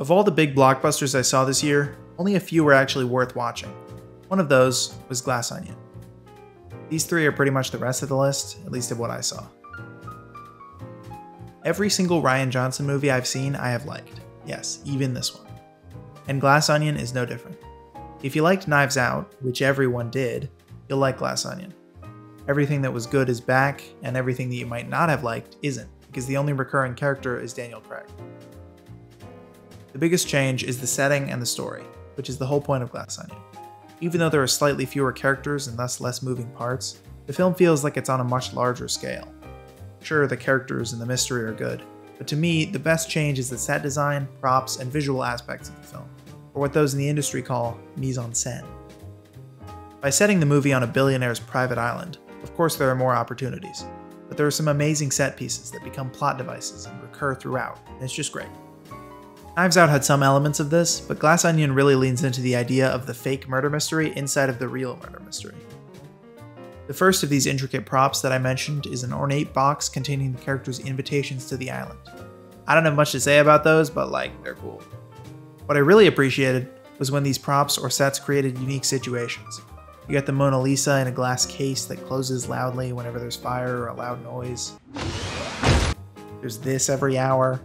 Of all the big blockbusters I saw this year, only a few were actually worth watching. One of those was Glass Onion. These three are pretty much the rest of the list, at least of what I saw. Every single Rian Johnson movie I've seen, I have liked. Yes, even this one. And Glass Onion is no different. If you liked Knives Out, which everyone did, you'll like Glass Onion. Everything that was good is back, and everything that you might not have liked isn't, because the only recurring character is Daniel Craig. The biggest change is the setting and the story, which is the whole point of Glass Onion. Even though there are slightly fewer characters and thus less moving parts, the film feels like it's on a much larger scale. Sure, the characters and the mystery are good, but to me, the best change is the set design, props, and visual aspects of the film, or what those in the industry call mise-en-scène. By setting the movie on a billionaire's private island, of course there are more opportunities, but there are some amazing set pieces that become plot devices and recur throughout, and it's just great. Knives Out had some elements of this, but Glass Onion really leans into the idea of the fake murder mystery inside of the real murder mystery. The first of these intricate props that I mentioned is an ornate box containing the characters' invitations to the island. I don't have much to say about those, but they're cool. What I really appreciated was when these props or sets created unique situations. You got the Mona Lisa in a glass case that closes loudly whenever there's fire or a loud noise. There's this every hour.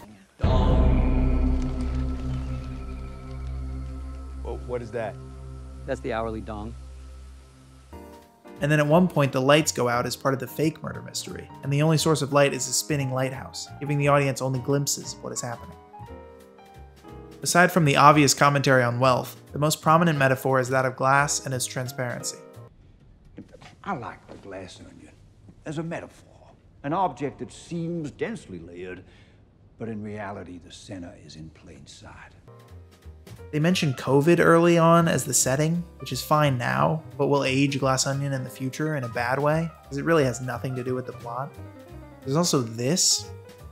What is that? That's the hourly dong. And then at one point the lights go out as part of the fake murder mystery, and the only source of light is a spinning lighthouse, giving the audience only glimpses of what is happening. Aside from the obvious commentary on wealth, the most prominent metaphor is that of glass and its transparency. I like the glass onion as a metaphor, an object that seems densely layered, but in reality the center is in plain sight. They mention COVID early on as the setting, which is fine now, but will age Glass Onion in the future in a bad way, because it really has nothing to do with the plot. There's also this.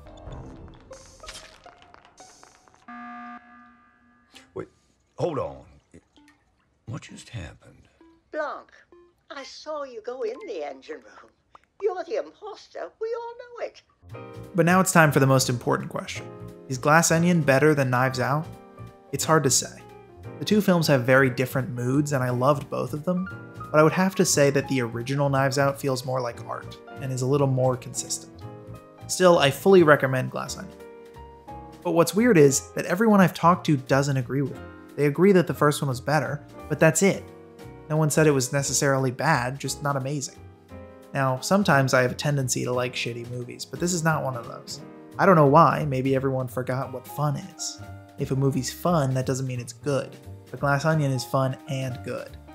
Wait, hold on. What just happened? Blanc, I saw you go in the engine room. You're the imposter. We all know it. But now it's time for the most important question. Is Glass Onion better than Knives Out? It's hard to say. The two films have very different moods, and I loved both of them, but I would have to say that the original Knives Out feels more like art, and is a little more consistent. Still, I fully recommend Glass Onion. But what's weird is that everyone I've talked to doesn't agree with me. They agree that the first one was better, but that's it. No one said it was necessarily bad, just not amazing. Now, sometimes I have a tendency to like shitty movies, but this is not one of those. I don't know why, maybe everyone forgot what fun is. If a movie's fun, that doesn't mean it's good. But Glass Onion is fun and good.